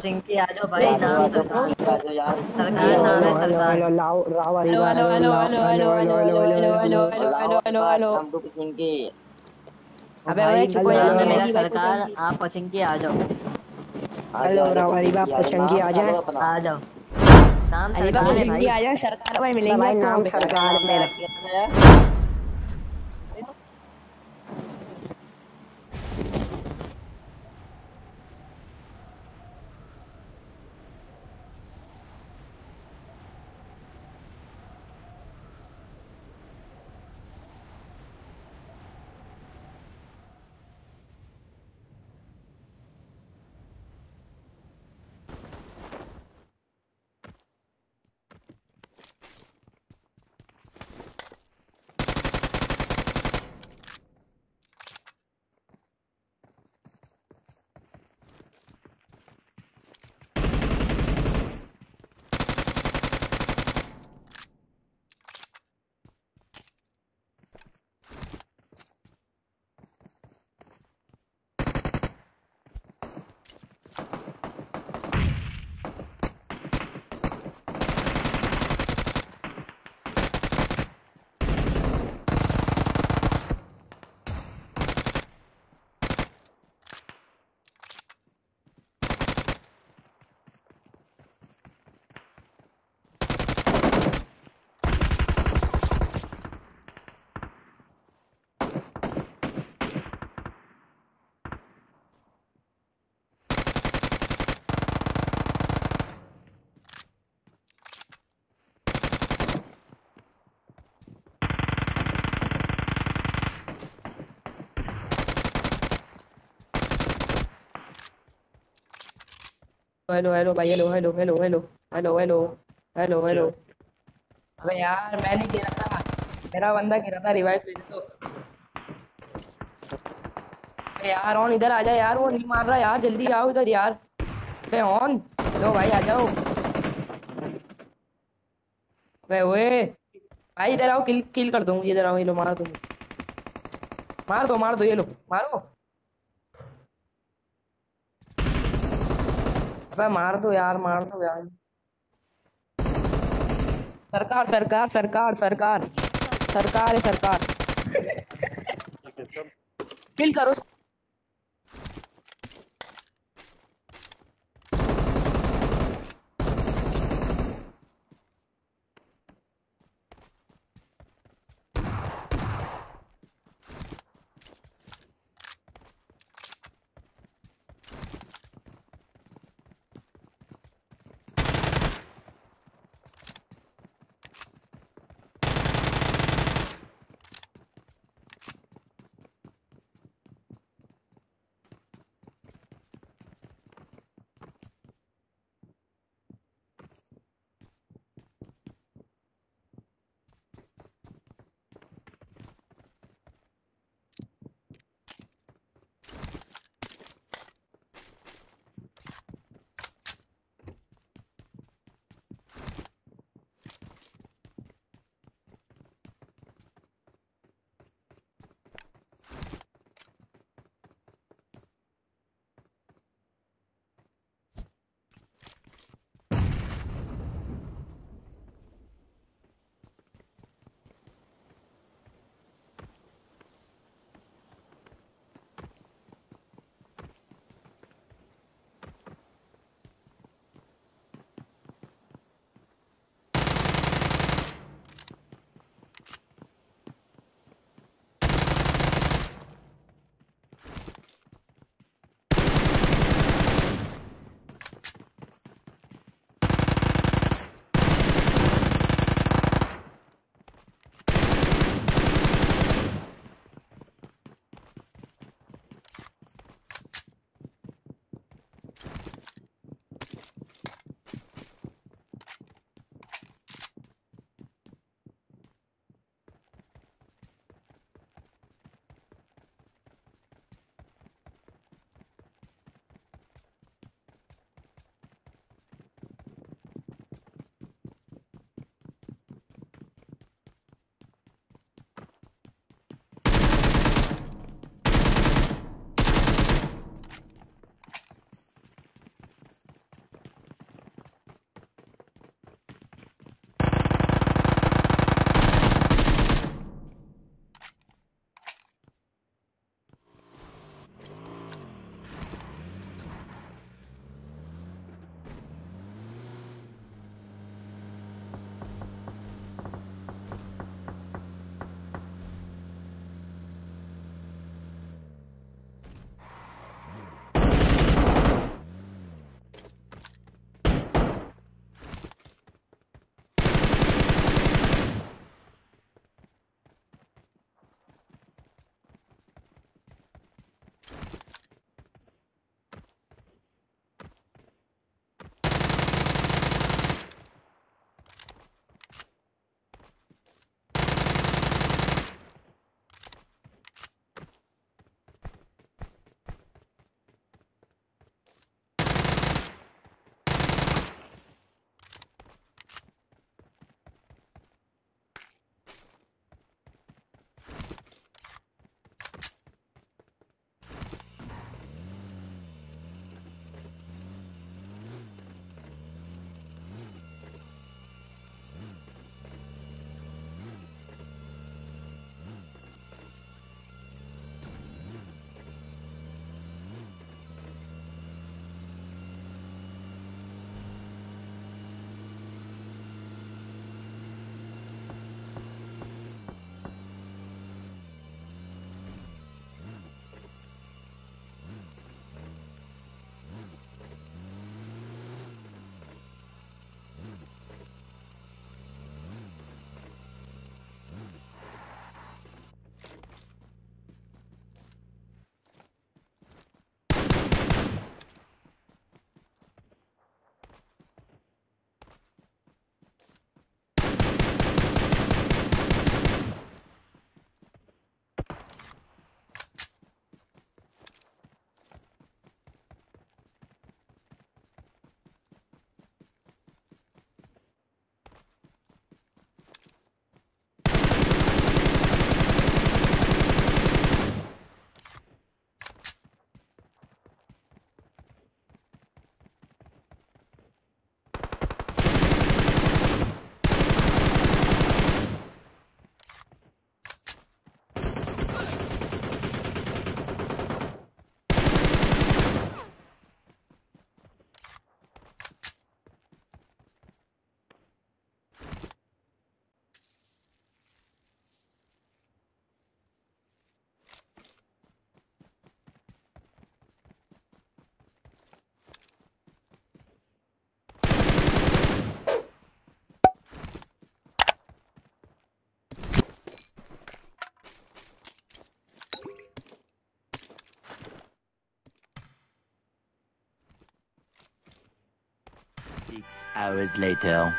पचिंकी आ जाओ भाई, आजो नाम आजो सरकार। पचिंकी आजो यार, सरकार पचिंकी नाम आजो। है हेलो हेलो सरकार। हेलो लाओ Rao hello Areeba hello hello hello लाओ hello hello hello hello hello hello hello hello hello hello hello hello hello लाओ हेलो बात हेलो बात हेलो। कम टू पचिंकी। ओ अबे ओए भाई चुप हो हेलो जा, नाम हेलो है मेरी मेरा होगी भाई सरकार, पचंगी। आप पचिंकी आ जाओ। आजो हेलो आजो राव अरीबा पचिंकी आजो, पचंगी नाम आ बता जाए। दो अपना। आ जाओ। नाम अरे बाप सरकार है पचंगी भाई। आ जाए, सरकार भाई मैं मिलेंगे भाई अब तो वहाँ नाम पे। क्या क्या सरकार है नाम था, मेरा। क्या नाम है? हेलो हेलो भाई, hello hello hello hello hello hello hello hello. अबे यार मैं नहीं गिरा था, मेरा बंदा गिरा था, रिवाइव दे दे तो। अबे यार ऑन इधर आ जा यार, वो नहीं मार रहा यार, जल्दी आओ इधर यार। अबे ऑन, लो भाई आ जाओ। अबे ओए भाई इधर आओ, किल किल कर दो मुझे, इधर आओ, ये लो मारो तुम। मार दो ये लो, मारो। अबे मार दो यार, मार दो यार। सरकार सरकार सरकार सरकार, सरकार है सरकार। किल करो। 6 hours later.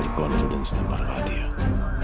कॉन्फिडेंस ने मरवा दिया।